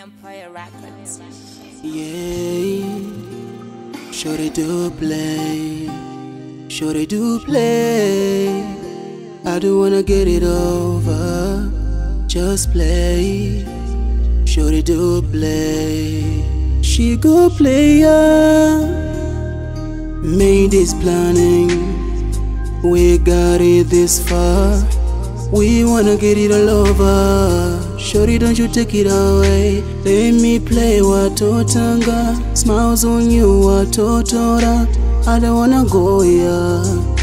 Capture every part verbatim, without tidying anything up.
Empire Records. Yeah, sure they do play, sure they do play. I don't wanna get it over, just play. Sure they do play. She go player, made this planning. We got it this far. We wanna get it all over. Shorty, don't you take it away. Let me play watotanga. Smiles on you watotora. I don't wanna go ya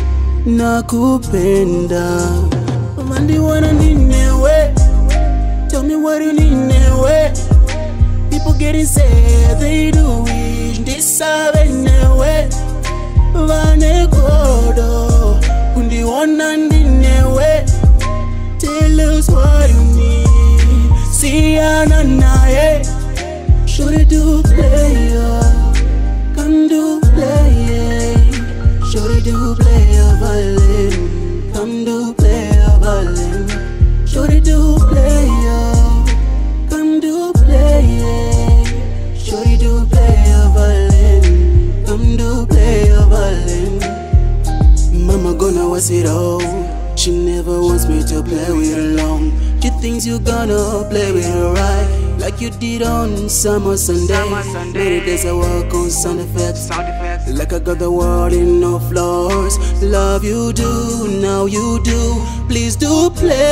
nakupenda. Mandi wanna ninewe. Tell me what you ninewe. People getting sad, they do wish this avenue. Vane kodo. Kundi wanna ninewe. Tell us what you need. See ananaye. Shorty do play ya. Come do play ya. Shorty do play a violin. Come do play a violin. Shorty do play ya. Come do play ya. Shorty do play a violin. Come do play a violin. Mama gonna was it all. She never wants me to play with her long. She thinks you gonna play with her right, like you did on Summer Sunday. Many days I work on sound effects, sound effects. Like I got the world in no flaws. Love you do, now you do. Please do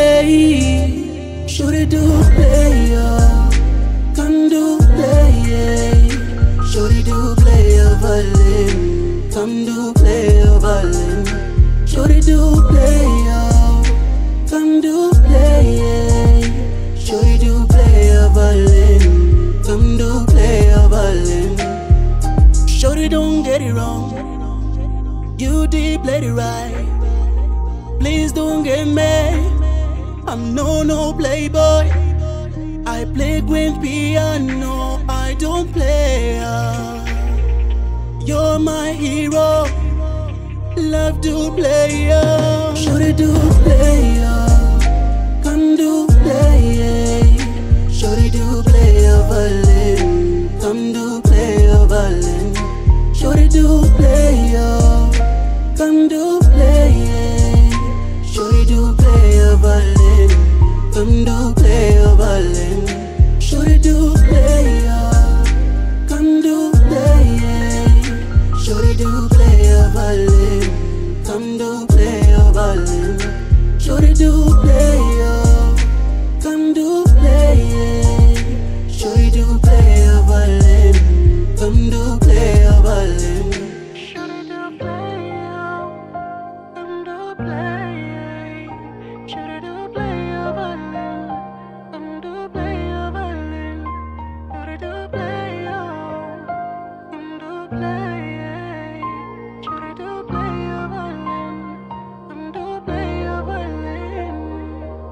play. Should it do play, yeah. Come do play, yeah. Should it do play a violin. Come do play a violin. Should it do play, yeah. Come do play, yeah. Shorty do play a violin. Come do play a violin. Shorty don't get it wrong. You did play it right. Please don't get mad. I'm no no playboy. I play grand piano. I don't play. Uh. You're my hero. Love to play ya. Shorty do play ya. Come do play ya. Shorty do play a violin. Come do play a violin. Shorty do play ya. Come do play ya. Shorty do play a violin. Come do play a violin. Shorty do play ya. Come do play ya. Shorty do play a violin. Come do play a violin. Shorty do play ya. Come do play ya. Shorty do play a violin. Come do play a violin. Shorty do play ya. Come do play ya. Shorty do play a violin. Come do play a violin. Shorty do play ya. Come do play ya. Shorty do play a violin. Come do play a violin.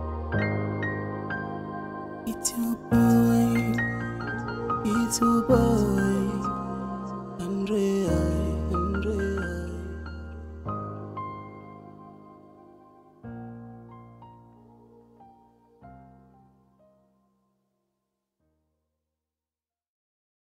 It's your boy. It's your boy.